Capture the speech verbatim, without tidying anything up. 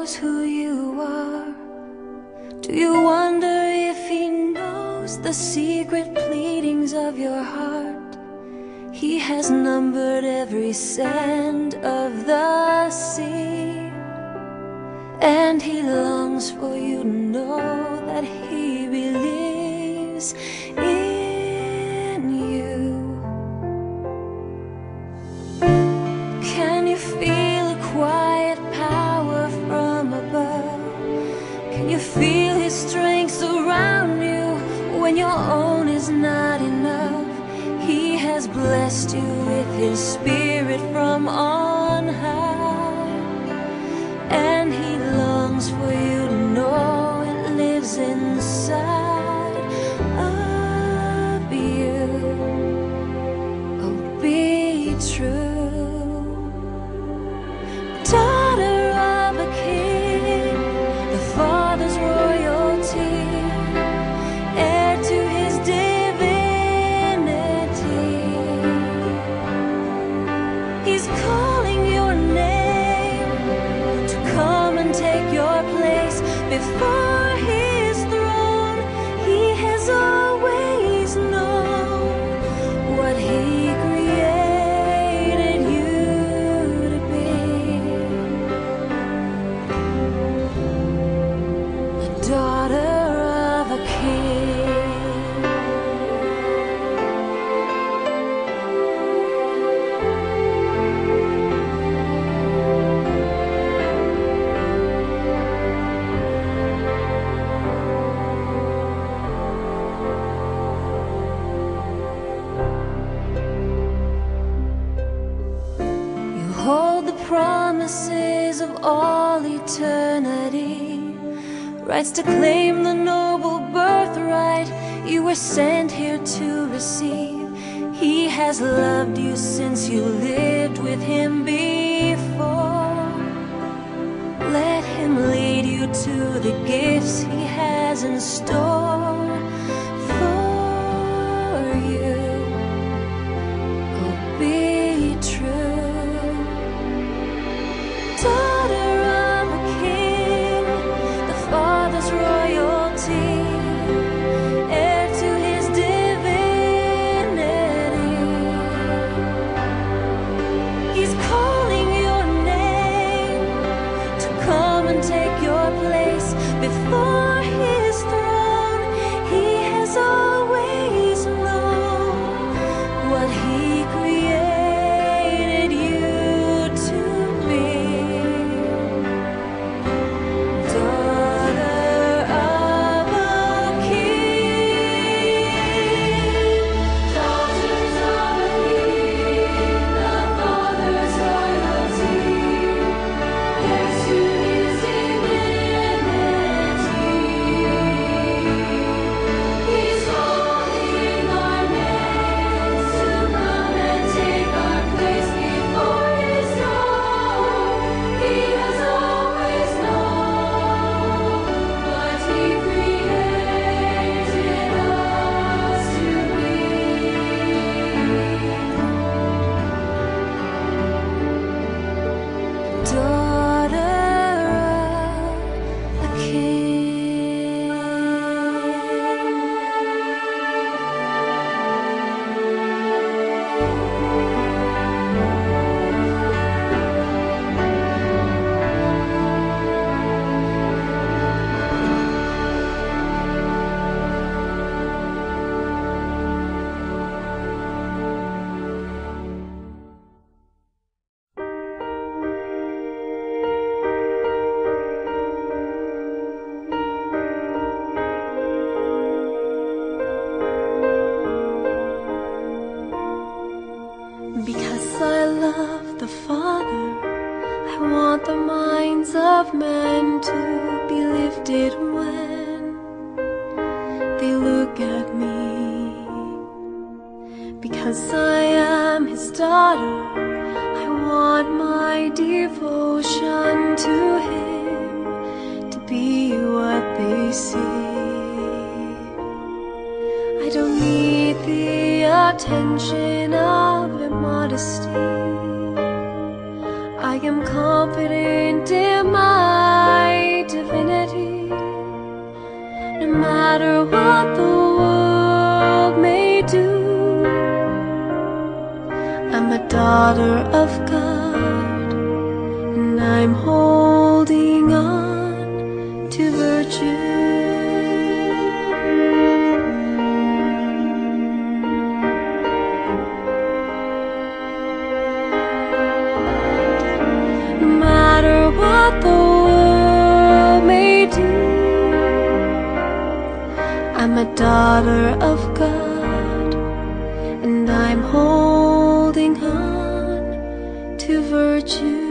knows who you are? Do you wonder if He knows the secret pleadings of your heart? He has numbered every sand of the sea, and He longs for you to know that He believes in you. Can you feel a quiet power from above? Can you feel His strength surround you when your own is not enough? He has blessed you with His Spirit from on high, and He longs for you to know it lives inside of you. Oh, be true, daughter of a king, the Father's royalty, heir to His divinity. He's calling your name to come and take your place before His throne. He has always known what He created you to be, a daughter of a king. You hold the promises of all eternity, rights to claim the noble birthright you were sent here to receive. He has loved you since you lived with Him before. Let Him lead you to the gifts He has in store for you. Oh, be true, daughter of a king, the Father's royalty, heir to His divinity. He's calling your name to come and take your place before His throne. He has always known what He created you to be, daughter of a king. Daughters of a king, the Father's royalty, heirs to His divinity. He's calling our names to come and take our place before His throne. He has always known what He created us to be, daughter of a king. Because I love the Father, I want the minds of men to be lifted when they look at me. Because I am His daughter, I want my devotion to Him to be what they see. I don't need the attention of immodesty. I am confident in my no matter what the world may do. I'm a daughter of God, and I'm holding on to virtue. No matter what the world may do, I'm a daughter of God, and I'm holding on to virtue.